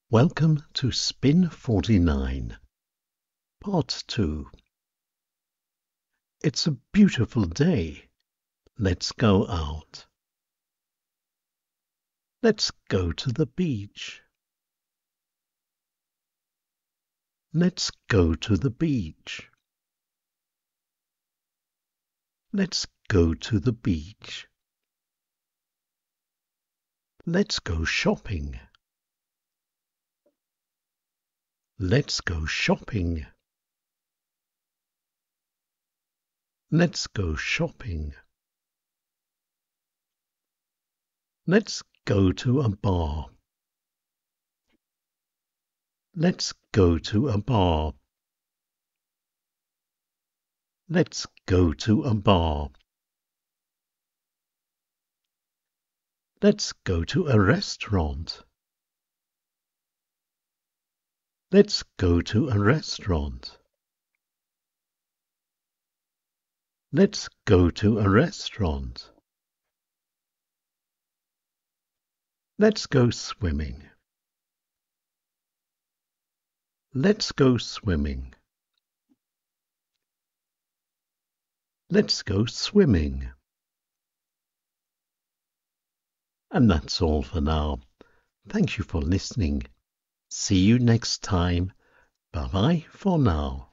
Welcome to Spin 49, Part 2. It's a beautiful day. Let's go out. Let's go to the beach. Let's go to the beach. Let's go to the beach. Let's go shopping. Let's go shopping. Let's go shopping. Let's go to a bar. Let's go to a bar. Let's go to a bar. Let's go to a restaurant. Let's go to a restaurant. Let's go to a restaurant. Let's go swimming. Let's go swimming. Let's go swimming. And that's all for now. Thank you for listening. See you next time. Bye-bye for now.